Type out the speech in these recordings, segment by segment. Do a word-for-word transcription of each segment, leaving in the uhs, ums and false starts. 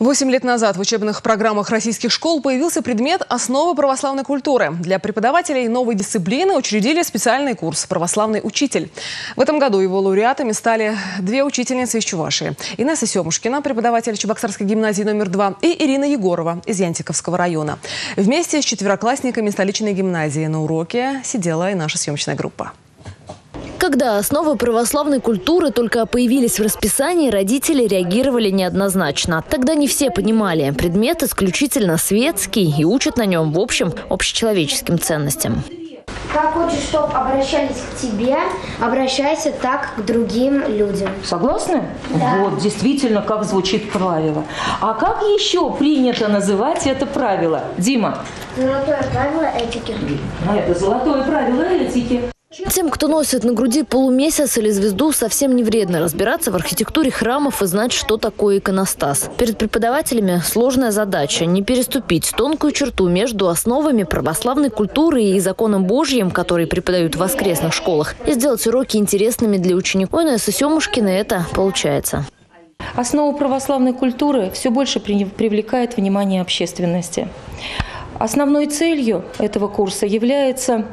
Восемь лет назад в учебных программах российских школ появился предмет «Основы православной культуры». Для преподавателей новой дисциплины учредили специальный курс «Православный учитель». В этом году его лауреатами стали две учительницы из Чувашии. Инесса Семушкина, преподаватель Чебоксарской гимназии номер два, и Ирина Егорова из Янтиковского района. Вместе с четвероклассниками столичной гимназии на уроке сидела и наша съемочная группа. Когда основы православной культуры только появились в расписании, родители реагировали неоднозначно. Тогда не все понимали. Предмет исключительно светский и учат на нем, в общем, общечеловеческим ценностям. Как хочешь, чтобы обращались к тебе, обращайся так к другим людям. Согласны? Да. Вот, действительно, как звучит правило. А как еще принято называть это правило? Дима? Золотое правило этики. А это золотое правило этики. Тем, кто носит на груди полумесяц или звезду, совсем не вредно разбираться в архитектуре храмов и знать, что такое иконостас. Перед преподавателями сложная задача – не переступить тонкую черту между основами православной культуры и законом Божьим, который преподают в воскресных школах, и сделать уроки интересными для учеников. У Инессы Семушкиной это получается. Основа православной культуры все больше привлекает внимание общественности. Основной целью этого курса является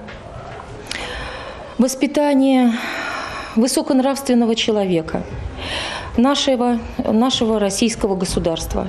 воспитание высоконравственного человека, нашего, нашего российского государства.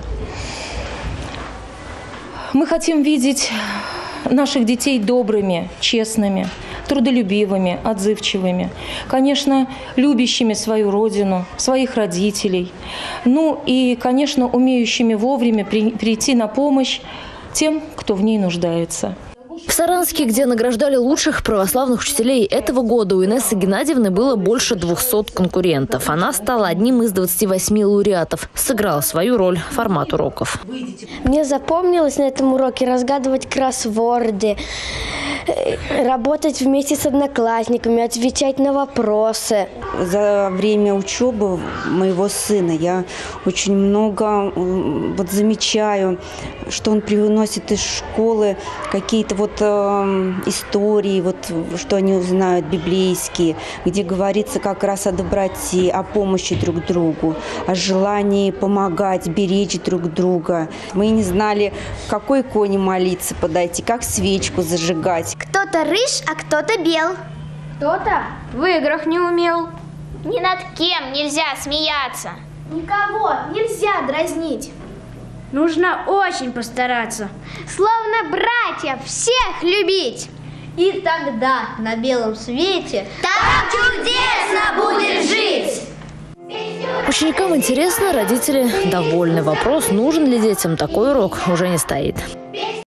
Мы хотим видеть наших детей добрыми, честными, трудолюбивыми, отзывчивыми, конечно, любящими свою родину, своих родителей, ну и, конечно, умеющими вовремя при, прийти на помощь тем, кто в ней нуждается. В Саранске, где награждали лучших православных учителей этого года, у Инессы Геннадьевны было больше двухсот конкурентов. Она стала одним из двадцати восьми лауреатов. Сыграла свою роль формат уроков. Мне запомнилось на этом уроке разгадывать кроссворды, работать вместе с одноклассниками, отвечать на вопросы. За время учебы моего сына я очень много вот замечаю, что он привносит из школы какие-то вот э, истории, вот, что они узнают библейские, где говорится как раз о доброте, о помощи друг другу, о желании помогать, беречь друг друга. Мы не знали, к какой иконе молиться подойти, как свечку зажигать. Кто-то рыж, а кто-то бел. Кто-то в играх не умел. Ни над кем нельзя смеяться. Никого нельзя дразнить. Нужно очень постараться. Словно братья, всех любить. И тогда на белом свете так чудесно будет жить. Ученикам интересно, родители довольны. Вопрос, нужен ли детям такой урок, уже не стоит.